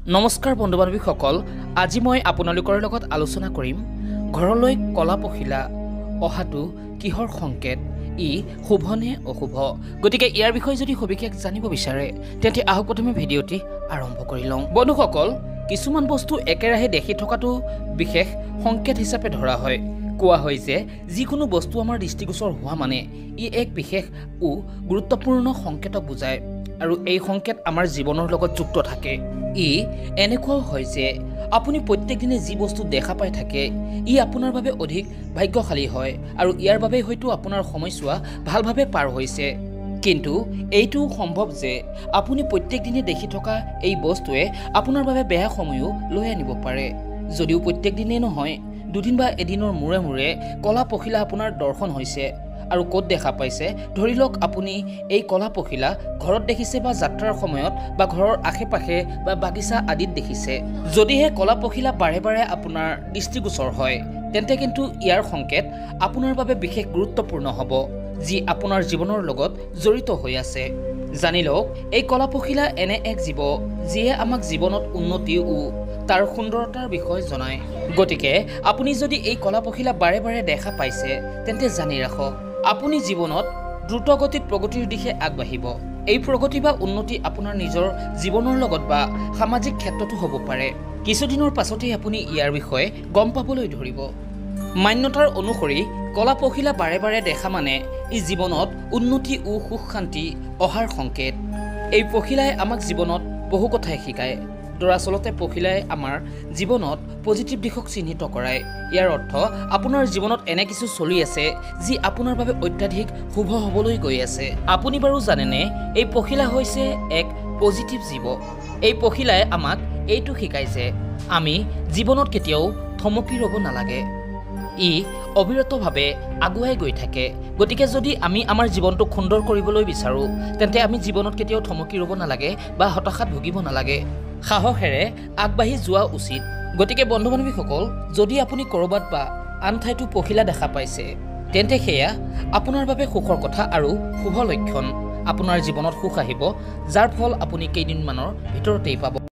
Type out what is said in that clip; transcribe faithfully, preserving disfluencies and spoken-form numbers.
নমস্কাৰ বন্ধু বান্ধৱীসকল, আজি মই আপোনালোকৰ লগত আলোচনা কৰিম ঘৰলৈ কলা পখিলা অহাটো কিহৰ সংকেত, ই শুভ নে অশুভ। গতিকে ইয়াৰ বিষয়ে যদি সবিশেষ জানিব বিচাৰে তেন্তে আহক প্ৰথমে ভিডিঅ'টি আৰম্ভ কৰি লওঁ। বন্ধুসকল, কিছুমান বস্তু একেৰাহে দেখি থকাটো বিশেষ সংকেত হিচাপে ধৰা হয়। কোৱা হয় যে যিকোনো বস্তু আমাৰ দৃষ্টিগোচৰ হোৱা মানে ই এক বিশেষ ও গুৰুত্বপূৰ্ণ সংকেতক বুজায় আৰু এই সংকেত আমাৰ জীৱনৰ লগত যুক্ত থাকে। ই এনেকুৱাও হয় যে আপুনি প্ৰত্যেক দিনে যি বস্তু দেখা পাই থাকে ই আপোনাৰ বাবে অধিক ভাগ্যশালী হয় আৰু ইয়াৰ বাবে হয়তো আপোনাৰ সময়ছোৱা ভালভাৱে পাৰ হৈছে। কিন্তু এইটো সম্ভৱ যে আপুনি প্ৰত্যেক দিনে দেখি থকা এই বস্তুৱে আপোনাৰ বাবে বেয়া সময়ো লৈ আনিব পাৰে। যদিও প্ৰত্যেক দিনেই নহয়, দুদিন বা এদিনৰ মূৰে মূৰে কলা পখিলা আপোনাৰ দৰ্শন হৈছে আৰু ক'ত দেখা পাইছে, ধৰি লওক আপুনি এই কলা পখিলা ঘৰত দেখিছে বা যাত্ৰাৰ সময়ত বা ঘৰৰ আশে পাশে বা বাগিচা আদিত দেখিছে। যদিহে কলা পখিলা বাৰে বাৰে আপোনাৰ দৃষ্টিগোচৰ হয় তেন্তে কিন্তু ইয়াৰ সংকেত আপোনাৰ বাবে বিশেষ গুৰুত্বপূৰ্ণ হ'ব, যি আপোনাৰ জীৱনৰ লগত জড়িত হৈ আছে। জানি লওক, এই কলা পখিলা এনে এক জীৱ যিয়ে আমাক জীৱনত উন্নতি ও তাৰ সুন্দৰতাৰ বিষয়ে জনায়। গতিকে আপুনি যদি এই কলা পখিলা বাৰে বাৰে দেখা পাইছে তেন্তে জানি ৰাখক, আপুনি জীৱনত দ্ৰুতগতিত প্ৰগতিৰ দিশে আগবাঢ়িব। এই প্ৰগতি বা উন্নতি আপোনাৰ নিজৰ জীৱনৰ লগত বা সামাজিক ক্ষেত্ৰতো হ'ব পাৰে। কিছুদিনৰ পাছতেই আপুনি ইয়াৰ বিষয়ে গম পাবলৈ ধৰিব। মান্যতাৰ অনুসৰি কলা পখিলা বাৰে বাৰে দেখা মানে ই জীৱনত উন্নতি ও সুখ শান্তি অহাৰ সংকেত। এই পখিলাই আমাক জীৱনত বহু কথাই শিকায়। দৰাচলতে পখিলাই আমাৰ জীৱনত পজিটিভ দিশক চিহ্নিত কৰায়। ইয়াৰ অৰ্থ আপোনাৰ জীৱনত এনে কিছু চলি আছে যি আপোনাৰ বাবে অত্যাধিক শুভ হ'বলৈ গৈ আছে। আপুনি বাৰু জানেনে এই পখিলা হৈছে এক পজিটিভ জীৱ। এই পখিলাই আমাক এইটো শিকায় যে আমি জীৱনত কেতিয়াও থমকি ৰ'ব নালাগে। ই অবিৰতভাৱে আগুৱাই গৈ থাকে। গতিকে যদি আমি আমাৰ জীৱনটোক সুন্দৰ কৰিবলৈ বিচাৰোঁ তেন্তে আমি জীৱনত কেতিয়াও থমকি ৰ'ব নালাগে বা হতাশাত ভুগিব নালাগে। সাহসেৰে আগবাঢ়ি যোৱা উচিত। গতিকে বন্ধু বান্ধৱীসকল, যদি আপুনি ক'ৰবাত বা আন ঠাইতো পখিলা দেখা পাইছে তেন্তে সেয়া আপোনাৰ বাবে সুখৰ কথা আৰু শুভ লক্ষণ। আপোনাৰ জীৱনত সুখ আহিব, যাৰ ফল আপুনি কেইদিনমানৰ ভিতৰতেই পাব।